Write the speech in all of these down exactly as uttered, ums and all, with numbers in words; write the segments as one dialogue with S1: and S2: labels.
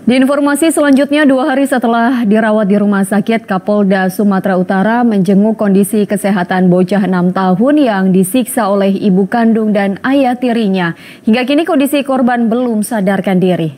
S1: Di informasi selanjutnya, dua hari setelah dirawat di rumah sakit, Kapolda Sumatera Utara menjenguk kondisi kesehatan bocah enam tahun yang disiksa oleh ibu kandung dan ayah tirinya. Hingga kini kondisi korban belum sadarkan diri.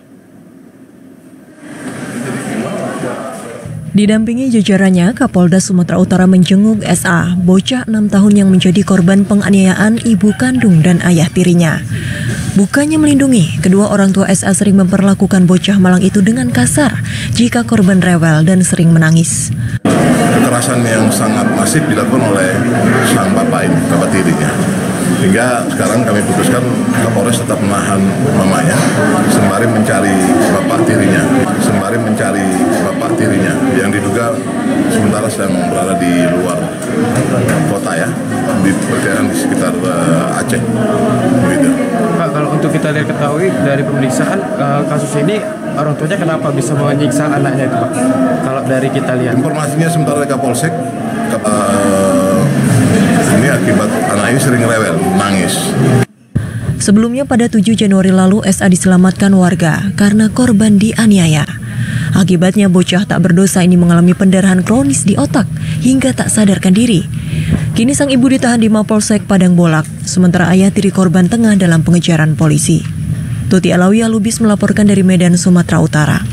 S2: Didampingi jajarannya, Kapolda Sumatera Utara menjenguk S A, bocah enam tahun yang menjadi korban penganiayaan ibu kandung dan ayah tirinya. Bukannya melindungi, kedua orang tua S A sering memperlakukan bocah malang itu dengan kasar jika korban rewel dan sering menangis.
S3: Kekerasan yang sangat masif dilakukan oleh sang bapak ini, bapak tirinya. Hingga sekarang kami putuskan Kapolres tetap menahan mamanya sembari mencari bapak tirinya, sembari mencari bapak tirinya yang diduga sementara sedang berada di luar kota ya, diperkirakan di sekitar uh, Aceh. Begitu.
S4: Pak, kalau untuk kita lihat ketahui dari pemeriksaan uh, kasus ini, orang tuanya kenapa bisa menyiksa anaknya itu, Pak? Kalau dari kita lihat.
S3: Informasinya sementara dari Kapolsek, uh, ini akibat anak ini sering rewel, nangis.
S2: Sebelumnya pada tujuh Januari lalu S A diselamatkan warga karena korban dianiaya. Akibatnya bocah tak berdosa ini mengalami pendarahan kronis di otak hingga tak sadarkan diri. Kini sang ibu ditahan di Mapolsek Padang Bolak, sementara ayah tiri korban tengah dalam pengejaran polisi. Tuti Alawi Alubis melaporkan dari Medan, Sumatera Utara.